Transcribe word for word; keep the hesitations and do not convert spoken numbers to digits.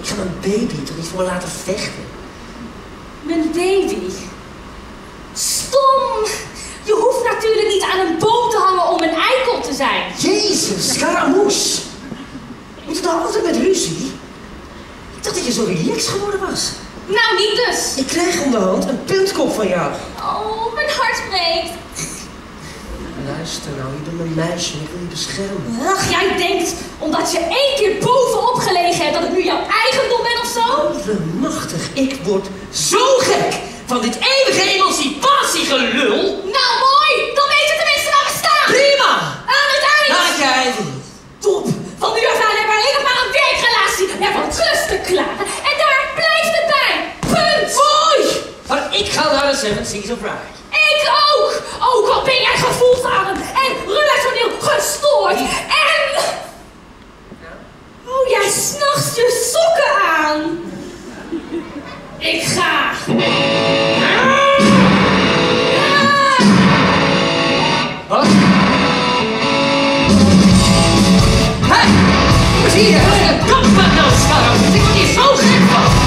Ik ga mijn baby toch niet voor me laten vechten? Mijn baby? Stom! Je hoeft natuurlijk niet aan een boom te hangen om een eikel te zijn. Jezus, Scaramouche! Moet het nou altijd met ruzie? Ik dacht dat je zo relaxed geworden was. Nou, niet dus. Ik krijg om de hand een puntkop van jou. Oh, mijn hart breekt. Luister nou, je bent mijn meisje en ik wil je beschermen. Ach, jij denkt, omdat je één keer bovenop gelegen hebt, dat ik nu jouw eigendom ben of zo? Allemachtig, ik word zo gek van dit eeuwige emancipatiegelul. Nou, mooi! Dan weet je tenminste waar we staan! Prima! Aan het eind! Laat jij Top! Van nu af aan hebben we alleen nog maar een werkrelatie. We hebben een klus te klaren. En daar blijft het bij. Punt! Mooi! Maar ik ga naar de Seven Seas of Rye. Ik ook! Ook al ben jij gevoelsarm en relationeel gestoord. En... Oh, jij s'nachts je sokken aan. Ik ga. Wat? Hé! Wat zie je? Kom maar nou, Scaramouche. Ik word hier zo gek van.